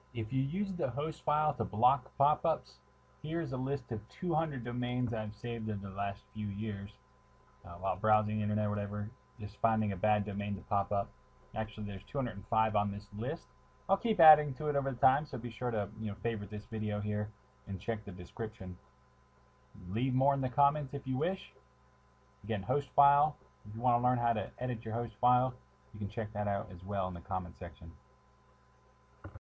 If you use the host file to block pop-ups, here's a list of 200 domains I've saved in the last few years while browsing the internet or whatever, just finding a bad domain to pop up. Actually, there's 205 on this list. I'll keep adding to it over time, so be sure to favorite this video here and check the description. Leave more in the comments if you wish. Again, host file. If you want to learn how to edit your host file, you can check that out as well in the comment section.